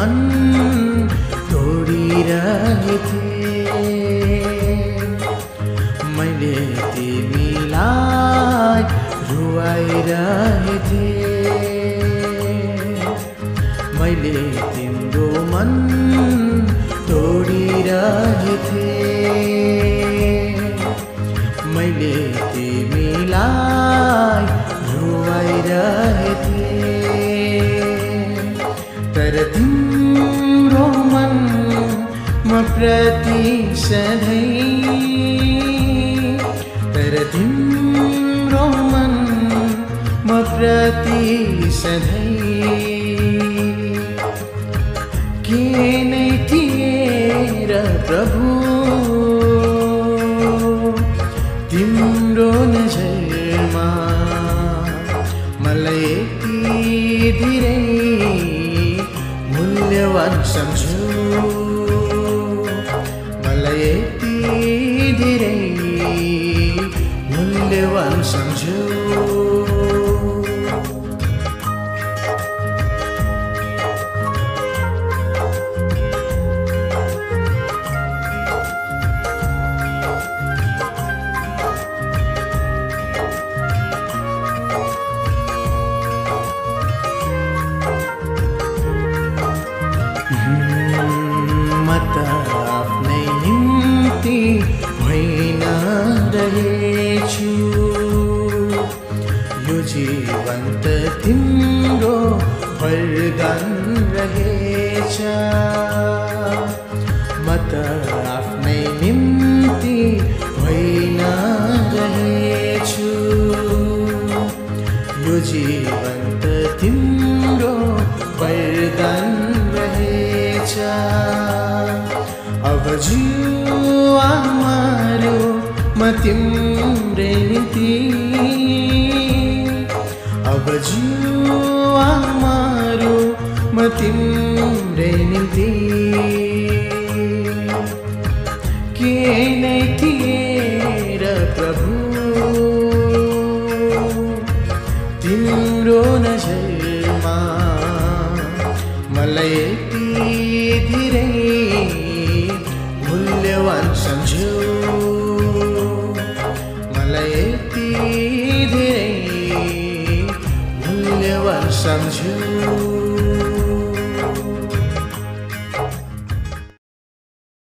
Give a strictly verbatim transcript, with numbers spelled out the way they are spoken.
मन तोडिरहेथे। मैले तिमीलाई रुवाइरहेथे। मैले तिम्रो मन तोडिरहेथे। मैले तिमीलाई रुवाइरहेथे। तर तिम्रो मन म प्रति सधैँ, तर तिम्रो मन म प्रति सधैँ के नै थिए र प्रभु तिम्रो नजरमा मलाई यति धेरै मूल्यवान सम्झौ। मलाई यति धेरै मूल्यवान सम्झौ। म त आफ्नै निम्ति होइन रहेछु, यो जीवन त तिम्रो वरदान रहेछ। म त आफ्नै निम्ति होइन रहेछु, यो जीवन त तिम्रो वरदान रहेछ। अब जुवा मार्यो म तिम्रै निम्ति, अब जुवा मार्यो म तिम्रै निम्ति के नै थिए र प्रभु तिम्रो नजरमा मलाई यति धेरै मूल्यवान सम्झौ। मलाई यति धेरै मूल्यवान सम्झौ।